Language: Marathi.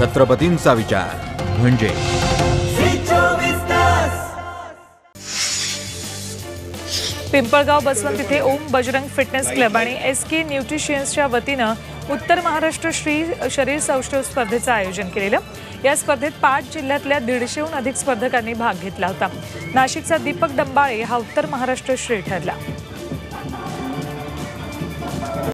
छत्रपतींचा विचार म्हणजे पिंपळगाव बसवंत इथे ओम बजरंग फिटनेस क्लब आणि SK न्यूट्रिशन्सच्या वतीनं उत्तर महाराष्ट्र श्री शरीर सौष्ठव स्पर्धेचं आयोजन केलेलं। या स्पर्धेत 5 जिल्ह्यातल्या 150हून अधिक स्पर्धकांनी भाग घेतला होता। नाशिकचा दीपक डंबाळे हा उत्तर महाराष्ट्र श्री ठरला।